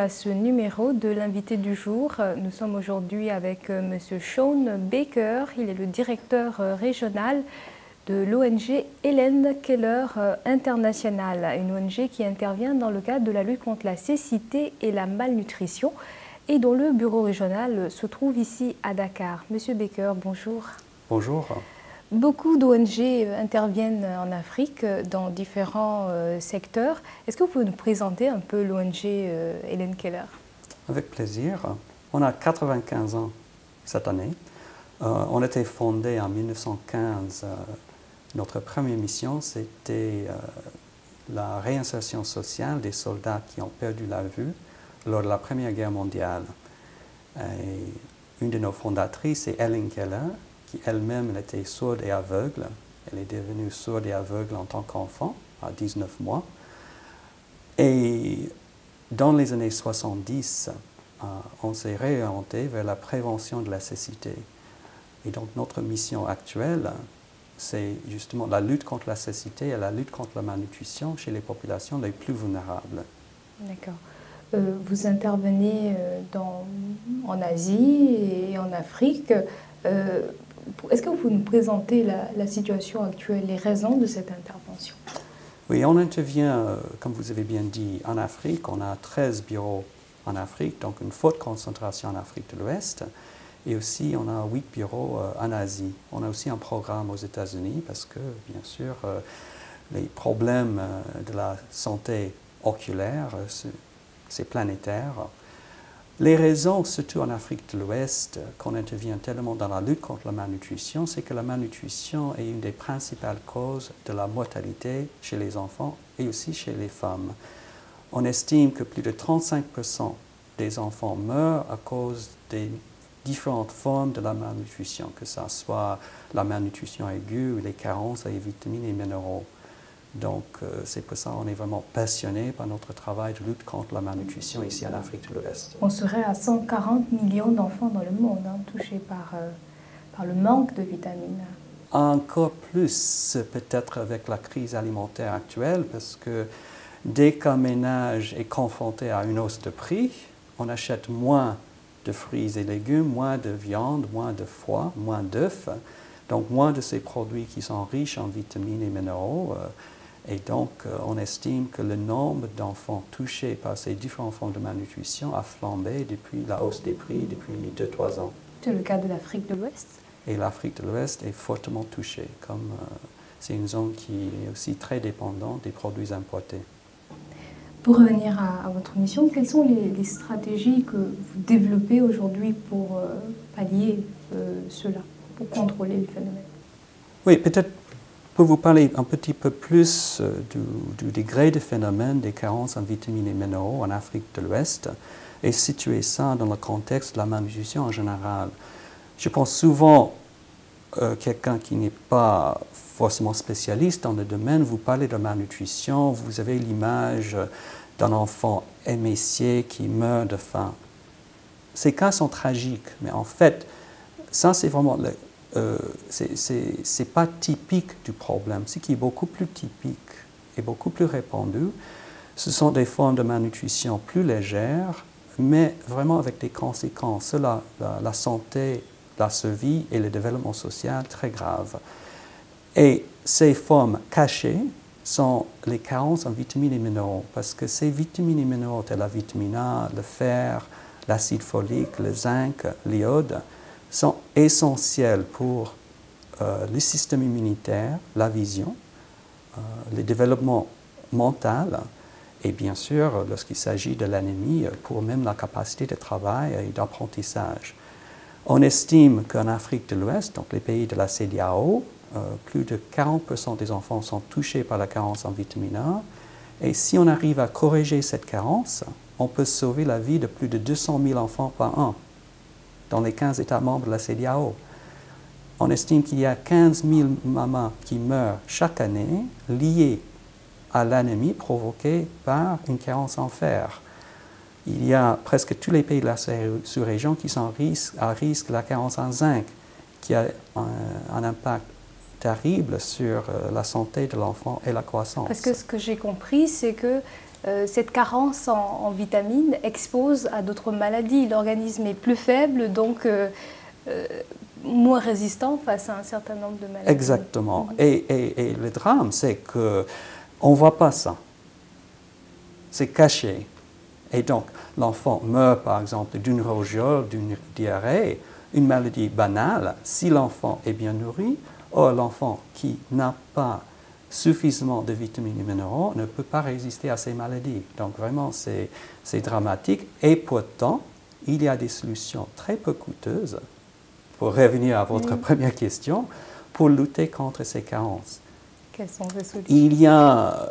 à ce numéro de l'invité du jour. Nous sommes aujourd'hui avec Monsieur Sean Baker. Il est le directeur régional de l'ONG Helen Keller International, une ONG qui intervient dans le cadre de la lutte contre la cécité et la malnutrition et dont le bureau régional se trouve ici à Dakar. Monsieur Baker, bonjour. Bonjour. Beaucoup d'ONG interviennent en Afrique dans différents secteurs. Est-ce que vous pouvez nous présenter un peu l'ONG Helen Keller? Avec plaisir. On a 95 ans cette année. On a été fondé en 1915. Notre première mission, c'était la réinsertion sociale des soldats qui ont perdu la vue lors de la Première Guerre mondiale. Et une de nos fondatrices est Helen Keller, qui elle-même était sourde et aveugle. Elle est devenue sourde et aveugle en tant qu'enfant, à 19 mois. Et dans les années 70, on s'est réorienté vers la prévention de la cécité. Et donc notre mission actuelle, c'est justement la lutte contre la cécité et la lutte contre la malnutrition chez les populations les plus vulnérables. D'accord. Vous intervenez en Asie et en Afrique. Est-ce que vous pouvez nous présenter la situation actuelle, les raisons de cette intervention? Oui, on intervient, comme vous avez bien dit, en Afrique. On a 13 bureaux en Afrique, donc une forte concentration en Afrique de l'Ouest. Et aussi, on a 8 bureaux en Asie. On a aussi un programme aux États-Unis parce que, bien sûr, les problèmes de la santé oculaire, c'est planétaire. Les raisons, surtout en Afrique de l'Ouest, qu'on intervient tellement dans la lutte contre la malnutrition, c'est que la malnutrition est une des principales causes de la mortalité chez les enfants et aussi chez les femmes. On estime que plus de 35% des enfants meurent à cause des différentes formes de la malnutrition, que ce soit la malnutrition aiguë ou les carences en vitamines et minéraux. Donc, c'est pour ça qu'on est vraiment passionné par notre travail de lutte contre la malnutrition ici en Afrique de l'Ouest. On serait à 140 millions d'enfants dans le monde touchés par le manque de vitamines. Encore plus, peut-être avec la crise alimentaire actuelle, parce que dès qu'un ménage est confronté à une hausse de prix, on achète moins de fruits et légumes, moins de viande, moins de foie, moins d'œufs, donc moins de ces produits qui sont riches en vitamines et minéraux. Et donc, on estime que le nombre d'enfants touchés par ces différentes formes de malnutrition a flambé depuis la hausse des prix, depuis 2-3 ans. C'est le cas de l'Afrique de l'Ouest? Et l'Afrique de l'Ouest est fortement touchée, comme c'est une zone qui est aussi très dépendante des produits importés. Pour revenir à votre mission, quelles sont les stratégies que vous développez aujourd'hui pour pallier cela, pour contrôler le phénomène? Oui, peut-être pour vous parler un petit peu plus du degré de phénomène des carences en vitamines et minéraux en Afrique de l'Ouest et situer ça dans le contexte de la malnutrition en général. Je pense souvent quelqu'un qui n'est pas forcément spécialiste dans le domaine, vous parlez de malnutrition, vous avez l'image d'un enfant émécié qui meurt de faim. Ces cas sont tragiques, mais en fait, ça c'est vraiment c'est pas typique du problème. Ce qui est beaucoup plus typique et beaucoup plus répandu, ce sont des formes de malnutrition plus légères, mais vraiment avec des conséquences sur la santé, la survie et le développement social très graves. Et ces formes cachées sont les carences en vitamines et minéraux, parce que ces vitamines et minéraux, tels la vitamine A, le fer, l'acide folique, le zinc, l'iode, sont essentiels pour le système immunitaire, la vision, le développement mental et bien sûr, lorsqu'il s'agit de l'anémie, pour même la capacité de travail et d'apprentissage. On estime qu'en Afrique de l'Ouest, donc les pays de la CEDEAO, plus de 40% des enfants sont touchés par la carence en vitamine A. Et si on arrive à corriger cette carence, on peut sauver la vie de plus de 200 000 enfants par an dans les 15 États membres de la CEDEAO. On estime qu'il y a 15 000 mamans qui meurent chaque année liées à l'anémie provoquée par une carence en fer. Il y a presque tous les pays de la sous-région qui sont à risque de la carence en zinc, qui a un impact terrible sur la santé de l'enfant et la croissance. Parce que ce que j'ai compris, c'est que cette carence en vitamines expose à d'autres maladies. L'organisme est plus faible, donc moins résistant face à un certain nombre de maladies. Exactement. Et le drame, c'est qu'on ne voit pas ça. C'est caché. Et donc, l'enfant meurt, par exemple, d'une rougeole, d'une diarrhée, une maladie banale, si l'enfant est bien nourri. Or, l'enfant qui n'a pas suffisamment de vitamines et minéraux ne peut pas résister à ces maladies. Donc, vraiment, c'est dramatique. Et pourtant, il y a des solutions très peu coûteuses, pour revenir à votre première question, pour lutter contre ces carences. Quelles sont ces solutions? Il y a,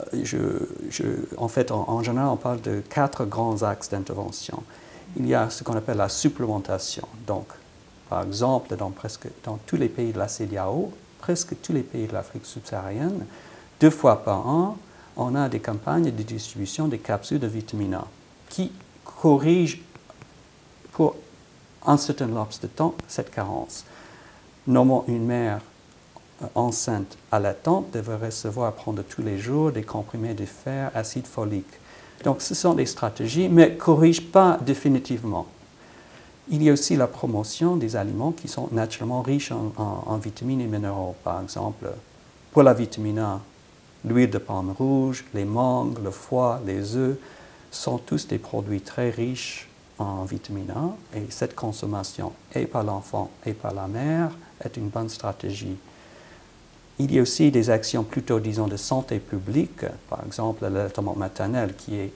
en fait, en général, on parle de 4 grands axes d'intervention. Il y a ce qu'on appelle la supplémentation. Donc, par exemple, dans tous les pays de la CEDEAO, presque tous les pays de l'Afrique subsaharienne, 2 fois par an, on a des campagnes de distribution des capsules de vitamine A qui corrigent pour un certain laps de temps cette carence. Normalement, une mère enceinte allaitante devrait recevoir, prendre tous les jours des comprimés de fer, acide folique. Donc, ce sont des stratégies, mais ne corrigent pas définitivement. Il y a aussi la promotion des aliments qui sont naturellement riches en vitamines et minéraux. Par exemple, pour la vitamine A, l'huile de palme rouge, les mangues, le foie, les œufs sont tous des produits très riches en vitamine A. Et cette consommation, et par l'enfant et par la mère, est une bonne stratégie. Il y a aussi des actions plutôt, disons, de santé publique. Par exemple, l'allaitement maternel, qui est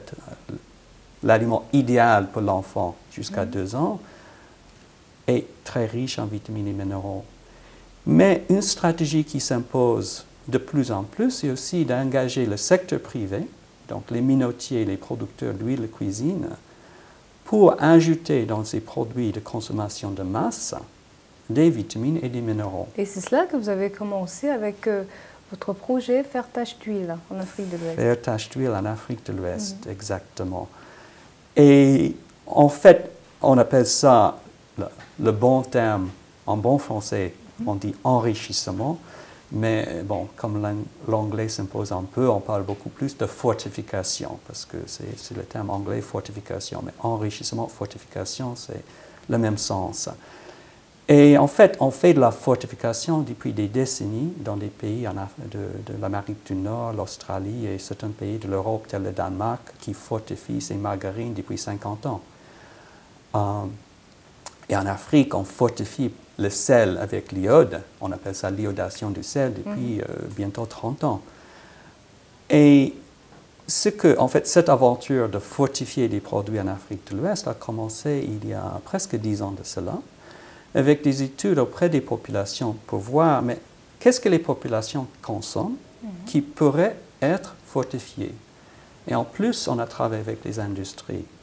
l'aliment idéal pour l'enfant jusqu'à 2 ans, est très riche en vitamines et minéraux. Mais une stratégie qui s'impose de plus en plus, c'est aussi d'engager le secteur privé, donc les minotiers, les producteurs d'huile de cuisine, pour ajouter dans ces produits de consommation de masse des vitamines et des minéraux. Et c'est cela que vous avez commencé avec votre projet Faire tache d'huile en Afrique de l'Ouest. Faire tache d'huile en Afrique de l'Ouest, exactement. Et en fait, on appelle ça, le bon terme, en bon français, on dit enrichissement, mais bon, comme l'anglais s'impose un peu, on parle beaucoup plus de fortification, parce que c'est le terme anglais, fortification, mais enrichissement, fortification, c'est le même sens. Et en fait, on fait de la fortification depuis des décennies dans des pays de l'Amérique du Nord, l'Australie et certains pays de l'Europe, tels le Danemark, qui fortifient ses margarines depuis 50 ans. Et en Afrique, on fortifie le sel avec l'iode. On appelle ça l'iodation du sel depuis bientôt 30 ans. Et en fait, cette aventure de fortifier des produits en Afrique de l'Ouest a commencé il y a presque 10 ans de cela, avec des études auprès des populations pour voir, mais qu'est-ce que les populations consomment qui pourrait être fortifié. Et en plus, on a travaillé avec les industries.